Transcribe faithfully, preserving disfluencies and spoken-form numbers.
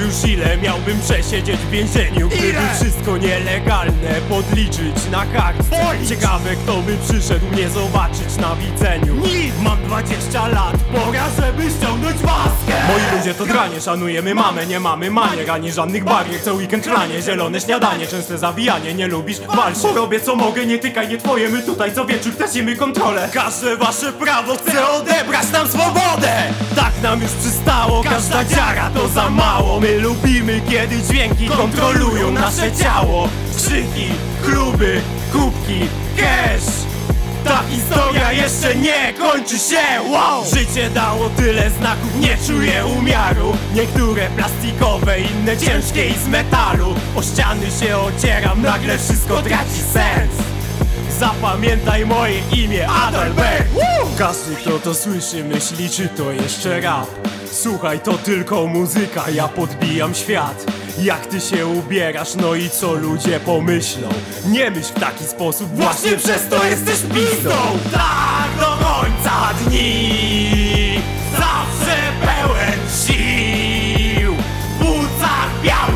już ile miałbym przesiedzieć w więzieniu, gdyby wszystko nielegalne podliczyć na kartce. Ciekawe, kto by przyszedł mnie zobaczyć na widzeniu. Mam dwadzieścia lat, pora żeby ściągnąć maskę. Moi ludzie to dranie, szanujemy mamę, nie mamy manier ani żadnych barier. Co weekend chlanie, zielone śniadanie, częste zawijanie. Nie lubisz? Walcz, robię co mogę, nie tykaj, nie twoje. My tutaj co wieczór tracimy kontrolę. Każde wasze prawo chce odebrać nam swobodę. Tak nam już przystało, każda dziara to za mało. My lubimy, kiedy dźwięki kontrolują nasze ciało. Krzyki, kluby, kubki, cash. Ta historia jeszcze nie kończy się, wow! Życie dało tyle znaków, nie czuję umiaru. Niektóre plastikowe, inne ciężkie i z metalu. O ściany się ocieram, nagle wszystko traci sens. Zapamiętaj moje imię, Adalbert. Każdy, kto to słyszy, myśli, czy to jeszcze rap. Słuchaj, to tylko muzyka, ja podbijam świat. Jak ty się ubierasz, no i co ludzie pomyślą? Nie myśl w taki sposób, właśnie przez to jesteś pizdą. Tak do końca dni, zawsze pełen sił, w płucach białych